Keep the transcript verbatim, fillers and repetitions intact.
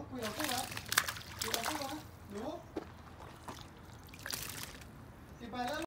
คุยกับผู้นะคุยกับผู้นะหนูสิไปแล้ว